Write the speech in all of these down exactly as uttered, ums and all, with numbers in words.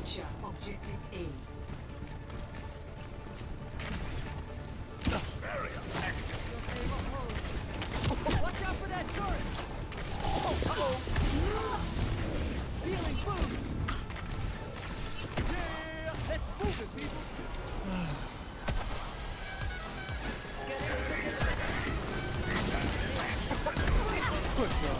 Capture objective A. Very effective. Watch out for that turret! Uh-oh! Feeling boost! Yeah! Let's move it, people! Good job.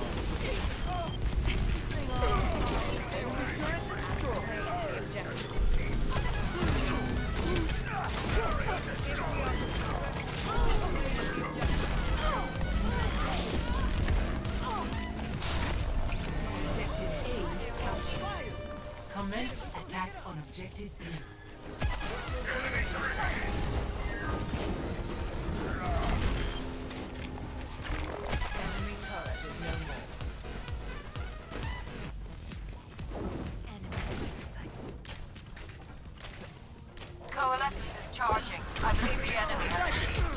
Commence attack on objective B. Enemy turret is no more. Coalescence is charging. I believe the enemy has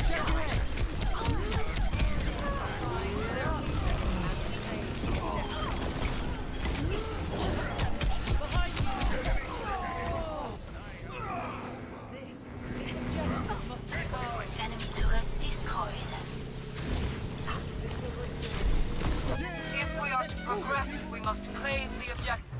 enemy turret destroyed. If we are to progress, we must claim the objective.